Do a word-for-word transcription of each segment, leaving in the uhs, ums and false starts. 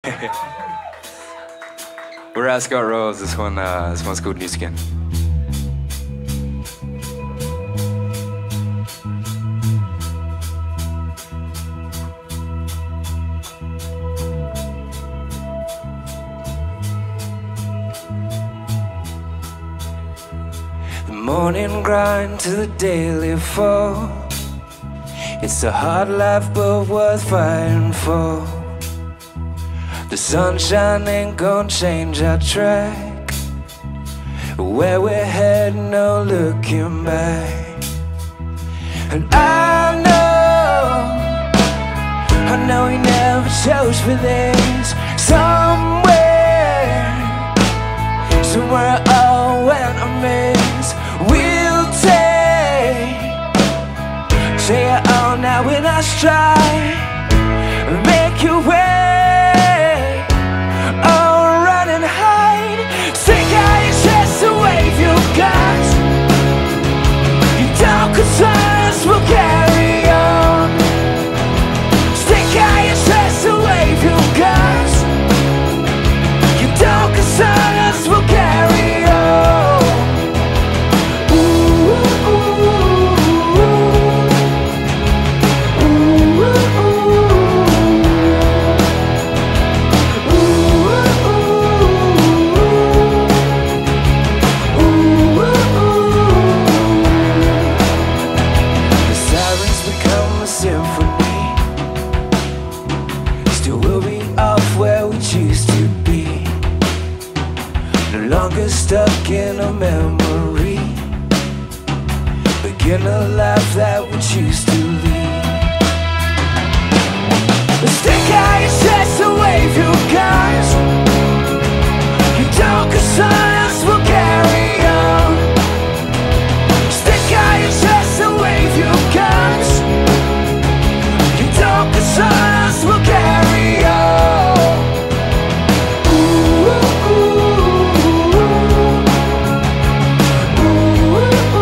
We're Ascot Royals. This one, uh, this one's called New Skin. The morning grind to the daily fall. It's a hard life, but worth fighting for. The sunshine ain't gonna change our track. Where we're heading, no looking back. And I know, I know we never chose for this. Somewhere, somewhere all went amiss. We'll take, say it all now in our stride. Make your way. Concerns will carry on. Stick out your chest and wave your guns. Your dark concerns will carry on. Ooh, ooh, ooh, ooh, symphony. Still we'll be off where we choose to be. No longer stuck in a memory. Begin a life that we choose to lead. Stick out your chest and wave your guns. Your dark concerns will carry on. Stick out your chest and wave your guns. Concerns will carry on. Ooh, ooh, ooh, ooh,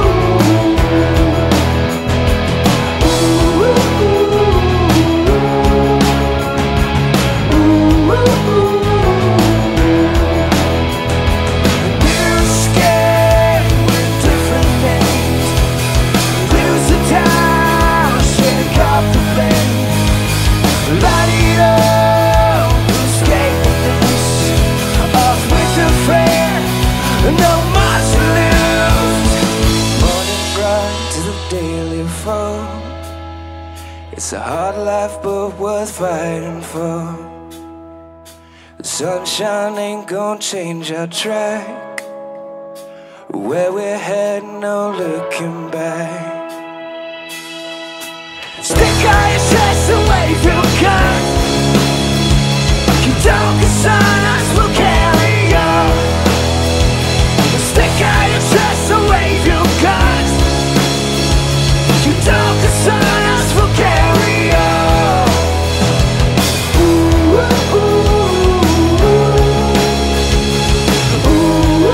New skin with different names. Lose the time, shake off the pain. Light it up, escape this. Off with a friend, no more to lose. Morning grind to the daily fall. It's a hard life, but worth fighting for. The sunshine ain't gonna change our track. Where we're heading, no looking back. Stick out your chest and wave your gun. Your dark concerns will carry on. Stick out your chest and wave your guns. Your dark concerns will carry on. Ooh, ooh, ooh, ooh,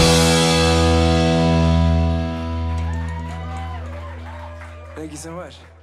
Thank you so much.